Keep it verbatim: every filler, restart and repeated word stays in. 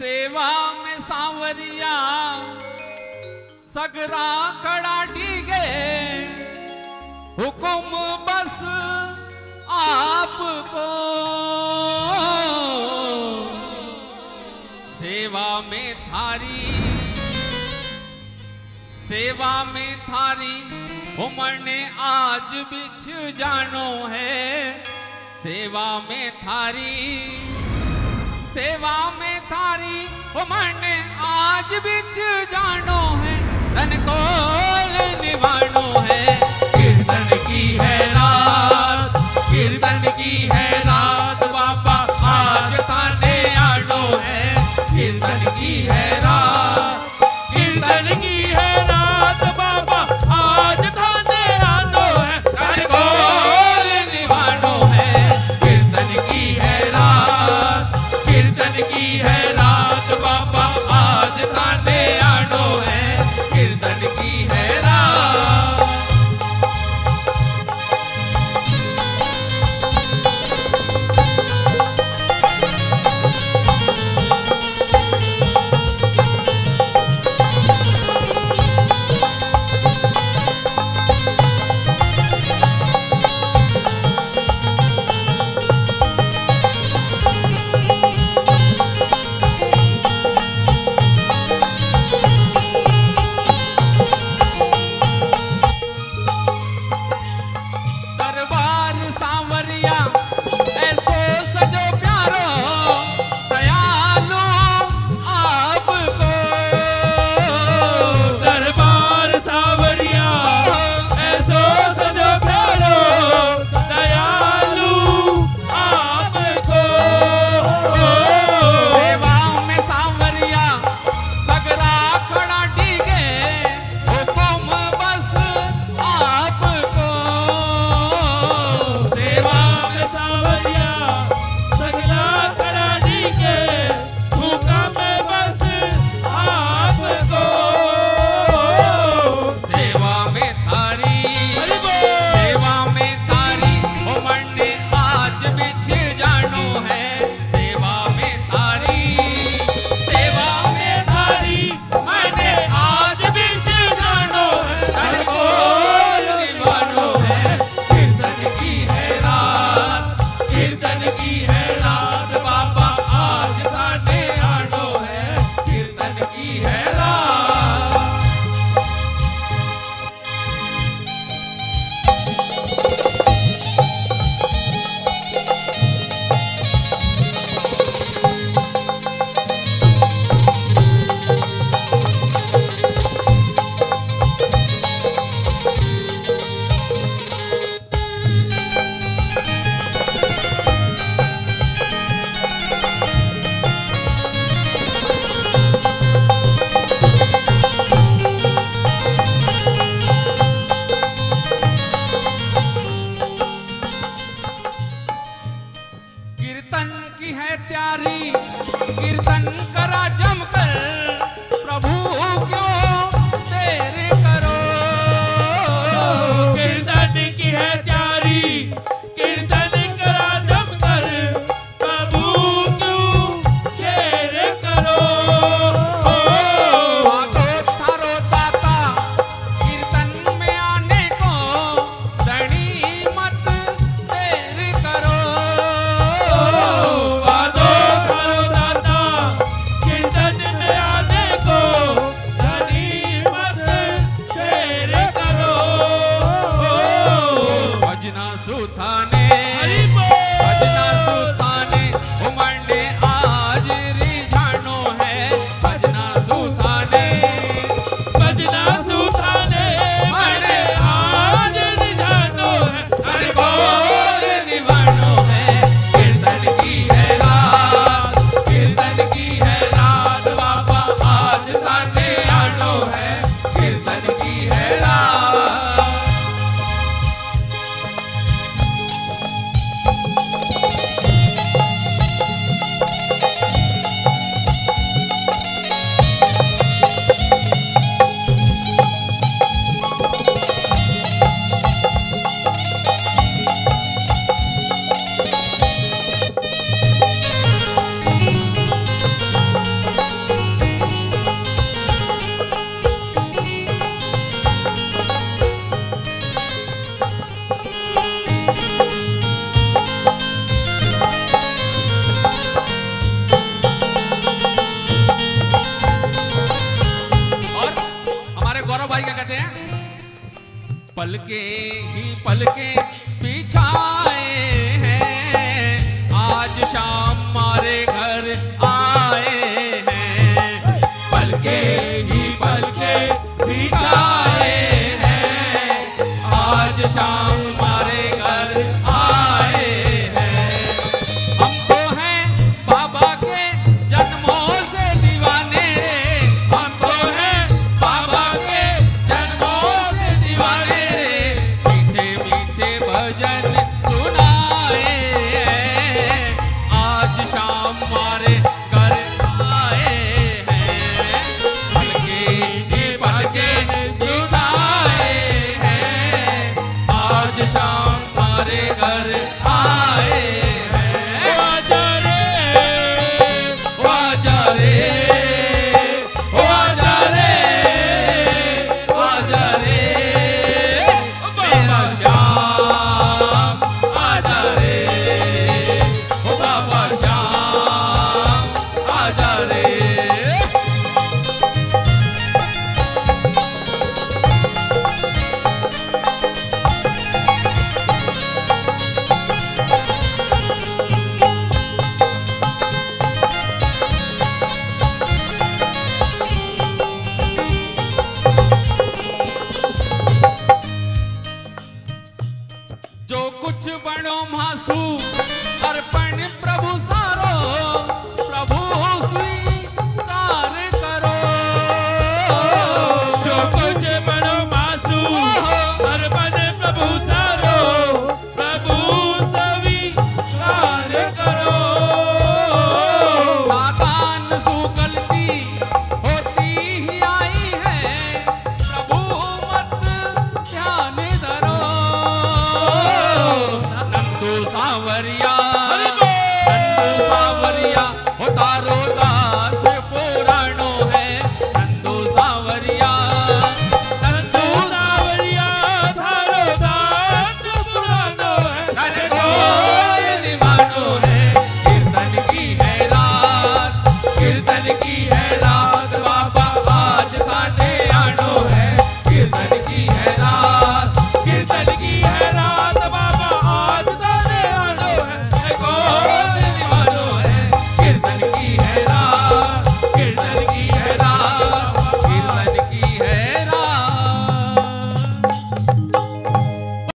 सेवा में सांवरिया सगरा खड़ा डीगे, हुक्म बस आपको सेवा में थारी, सेवा में थारी उमर ने आज बिछ जानो है। सेवा में थारी, सेवा में थारी उमर ने आज बिछ जानो है। धन को निभानो है। कीर्तन की है रात, कीर्तन की है रात बाबा आज थाने आनो है। कीर्तन की है रात, कीर्तन की है रात बाबा आज थाने आनो है। धन को निभानो है। कीर्तन की है रात, कीर्तन की है रात बाबा आज थाने आनो है। कीर्तन की है रात। पलके ही पलके